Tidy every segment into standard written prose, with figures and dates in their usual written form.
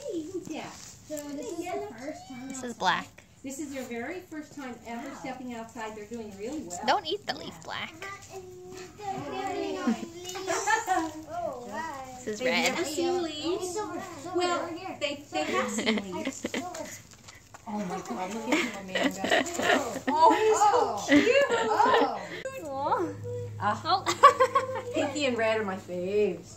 Hey, who's that? So this is the first time. This is Black. This is their very first time ever stepping outside. They're doing really well. Don't eat the leaf, Black. Oh, wow. This is They've Red. never seen leaves. Well, they have seen leaves. Oh my God, look at him, Amanda. Oh, he's so cute. Oh. Pinky and Red are my faves.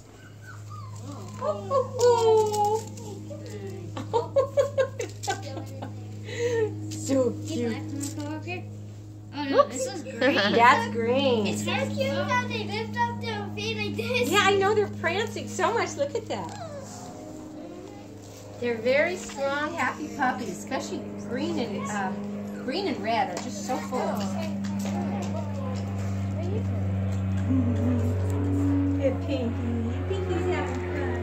So cute. Oh no, this is green. That's green. It's so cute how they lift up their feet like this. Yeah, I know, they're prancing so much. Look at that. They're very strong, happy puppies, especially green and red are just so full of them. Good Pinky. Pinky's having fun.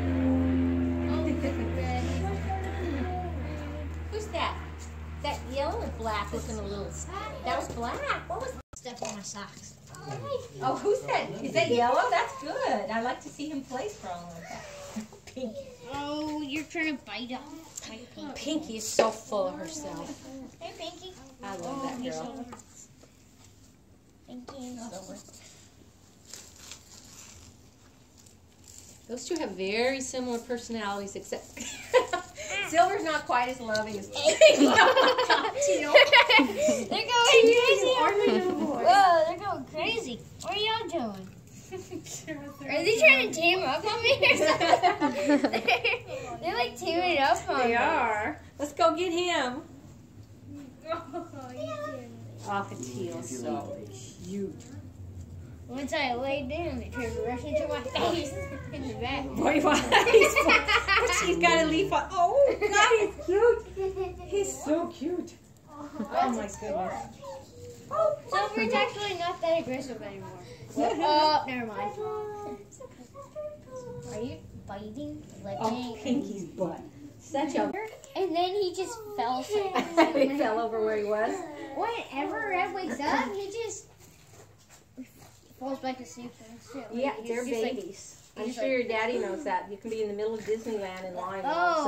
Who's that? That yellow or black looking a little... That was Black. What was... Step on my socks. Oh, who's that? Is that yellow? That's good. I like to see him play strong like that. Pinky. Oh, you're trying to bite off. Pinky is so full of herself. Hey, Pinky. I love that girl. Pinky and Silver. Those two have very similar personalities, except Silver's not quite as loving as Pinky. They're going crazy. Whoa, they're going crazy. What are y'all doing? Are they trying to team up on me or something? They're like teaming up on me. They are. Let's go get him. Oh, Katil's so cute. Once I laid down, they tried to rush into my face in the back. Boy, why? She's got a leaf on. Oh, God, he's cute. He's so cute. Oh, my goodness. Silver's actually not that aggressive anymore. Oh, never mind. Are you biting, licking? Oh, Pinky's butt. Such a... And then he just fell. He fell over where he was. Whenever Red wakes up, he just falls back to sleep. Yeah, they're just babies. I'm sure your daddy knows that. You can be in the middle of Disneyland in line.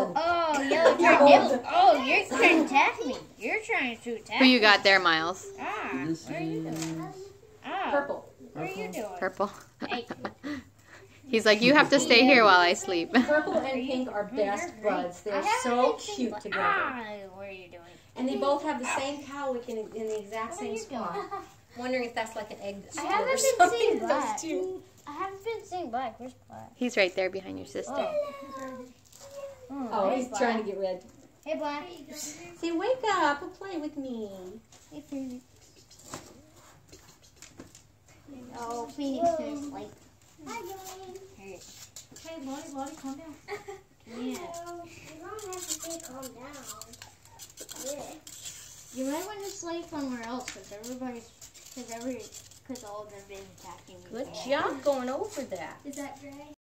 You're trying to attack me. You're trying to attack Who me. you got there, Miles? What are you doing? Purple. What are you doing? Purple. Hey. He's like, you have to stay here while I sleep. Purple and Pink are best buds. They're so cute together. What are you doing? And they both have the same cowlick in the exact same spot. Wondering if that's like an egg that I split haven't or been something. seeing Those Black. two. I haven't been seeing Black. Where's Black? He's right there behind your sister. Oh, he's trying to get red. Hey, Black. Say, wake up and play with me. Hey, Phoenix. Oh, Phoenix is like. Hi, Hey, Lottie, calm down. Yeah. You don't have to say calm down. Yeah. You might want to slay somewhere else because all of them have been attacking me. Good job going over that. Is that Gray?